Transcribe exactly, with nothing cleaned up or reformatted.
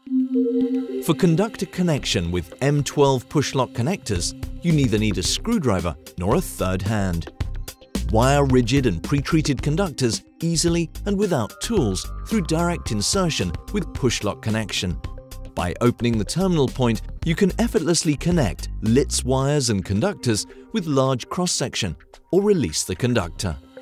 For conductor connection with M twelve push-lock connectors, you neither need a screwdriver nor a third hand. Wire rigid and pre-treated conductors easily and without tools through direct insertion with push-lock connection. By opening the terminal point, you can effortlessly connect Litz wires and conductors with large cross-section or release the conductor.